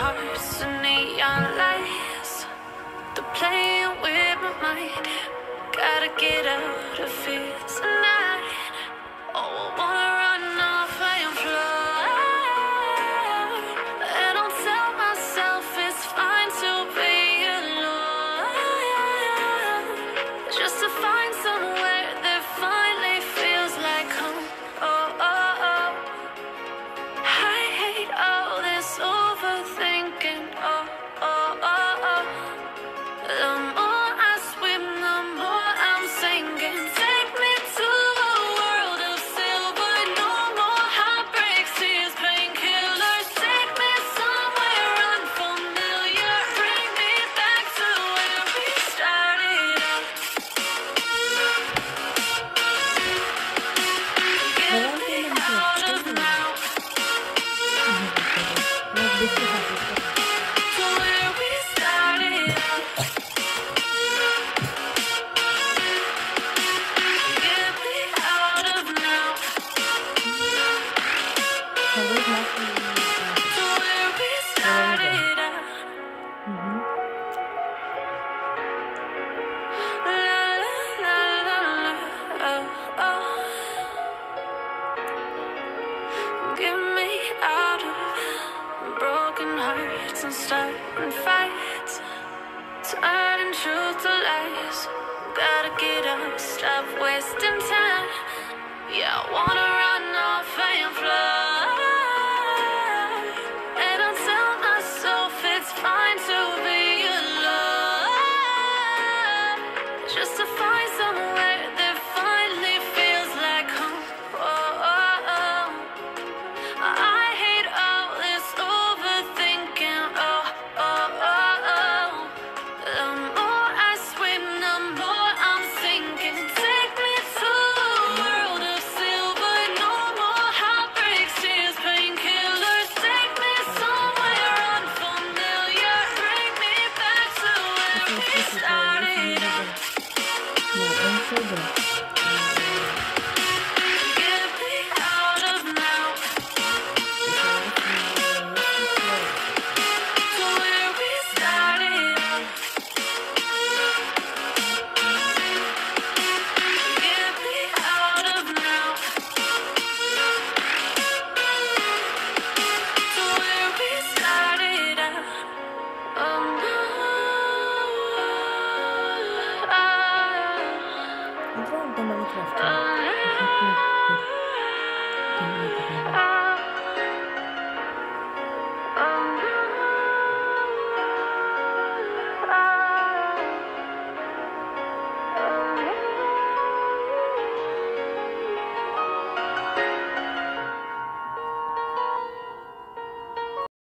hearts and neon lights. They're playing with my mind. Gotta get out of here tonight. Oh, I wanna run off and fly. And I'll tell myself it's fine to be alone, just to find somewhere that finally feels like home. Oh, oh, oh. I hate all this overthinking. Oh, oh, oh, oh. The more I swim, the more I'm sinking. Take me to a world of silver. No more heartbreaks, tears, painkillers. Take me somewhere unfamiliar. Bring me back to where we started out. Get me out of now. To where we started out. Get me out of now. To where we started out. La la la la la. Oh, oh. Get me out of broken hearts and starting fights, turning truth to lies. Gotta get up, stop wasting time. Yeah, I wanna run off and fly. And I'll tell myself it's fine to be alone, just to find somewhere that finally feels like home. Oh, oh, oh. I hate all this overthinking. Oh, oh, oh, oh. The more I swim, the more I'm sinking. Take me to a world of silver. No more heartbreaks, tears, painkillers. Take me somewhere unfamiliar. Bring me back to where we started out. Get me out of now. To where we started out. Get me out of now. To where we started out. Oh no. Oh,